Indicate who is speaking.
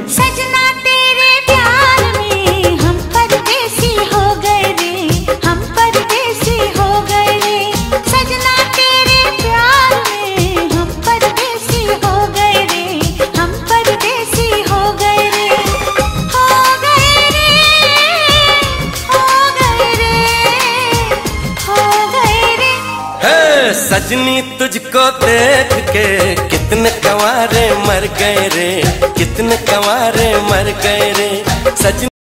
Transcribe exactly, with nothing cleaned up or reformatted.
Speaker 1: सजना तेरे प्यार में हम परदेसी हो गए रे, हम परदेसी हो गए रे। सजना तेरे प्यार में हम परदेसी हो गए रे, हम परदेसी हो गए रे। हो गए रे, हो गए रे, हो गए रे।
Speaker 2: हे सजनी तुझको देख के कितने कंवारे मर गए रे, कितने कंवारे मर गए रे सजनी।